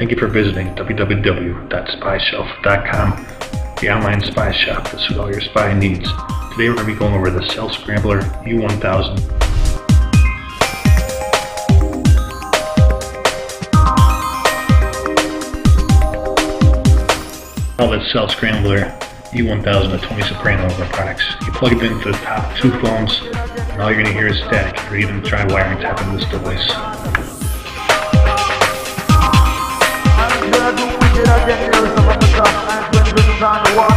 Thank you for visiting www.spieshelf.com, the online spy shop to suit all your spy needs. Today we're going to be going over the Cell Scrambler U1000. All that Cell Scrambler U1000 with Tony Soprano of our products. You plug it into the top two phones and all you're going to hear is static. Or even try wiretapping this device. I